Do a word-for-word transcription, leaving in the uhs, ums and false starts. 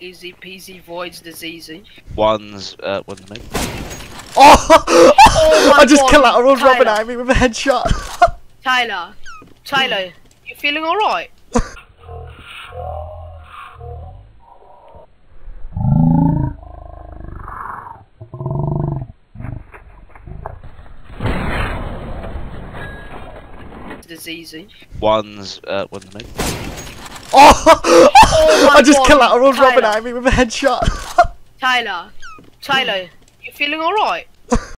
Easy peasy voids diseasy. One's, uh, one's mate. Oh! Oh I just God, collateral Robin Tyler. at me with a headshot. Tyler, Tyler, you feeling alright? Diseasy. One's, uh, one's mate. Oh! Oh my I just God, collateral Robin Tyler. at me with a headshot. Tyler, Tyler, you feeling alright?